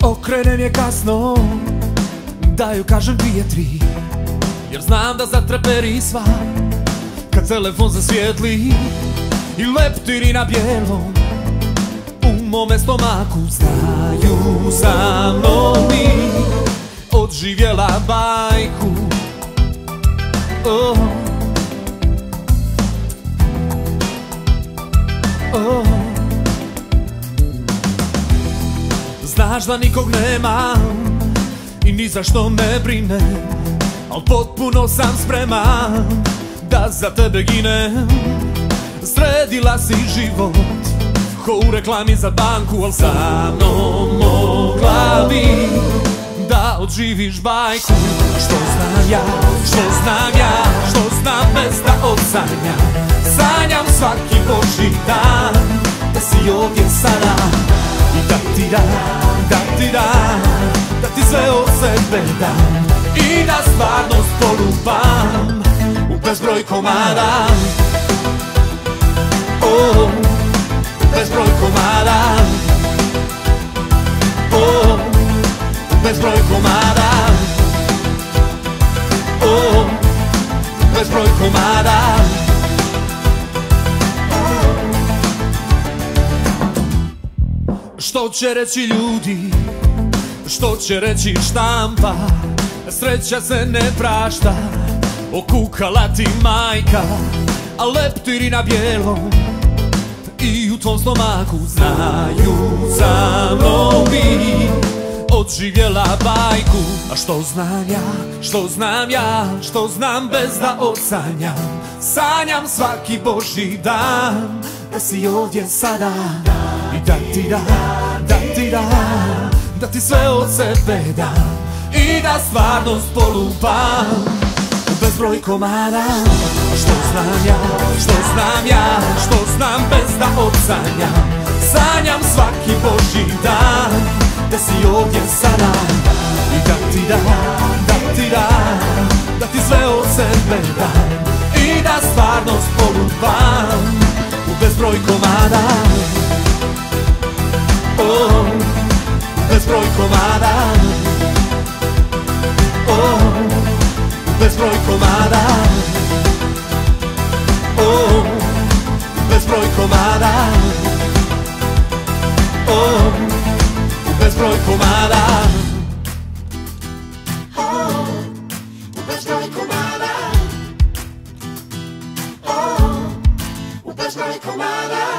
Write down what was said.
Okrenem je kasno, da joj kažem 2-3, jer znam da zatreperi sva kad telefon zasvijetli i leptiri na bijelom u mome stomaku. Znaju sa mnom mi odživjela bajku. Oh, oh. Znaš da nikog nemam i ni za što ne brinem, al potpuno sam spreman da za tebe ginem. Sredila si život ko u reklami za banku, al sa mnom mogla bi da odživiš bajku. Što znam ja, što znam ja, što znam bez da odsanjam. Sanjam svaki božji dan da si ovdje sada i da ti dam, da ti dam, da ti sve od sebe dam i da stvarnost polupam u bezbroj komada. Oh, bezbroj komada. Oh, bezbroj komada. Oh, bezbroj komada. Što će reći ljudi, što će reći štampa, sreća se ne prašta, okukala ti majka, a leptiri na bijelom i u tvom stomaku. Znaju za mnom bi odživjela bajku. A što znam ja, što znam ja, što znam bez da odsanjam. Sanjam svaki božji dan da si ovdje sada i da ti dam, da ti dam, da ti sve od sebe dam i da stvarnost polupam u bezbroj komada. Što znam ja, što znam ja, što znam bez da odsanjam. Sanjam svaki božji dan da si ovdje sada i da ti dam, da ti dam, da ti sve od sebe dam i da stvarnost polupam u bezbroj komada. Oh, bezbroj komada. Oh, bezbroj komada. Oh, bezbroj komada. Oh, bezbroj komada. Oh, bezbroj komada. Oh, bezbroj komada.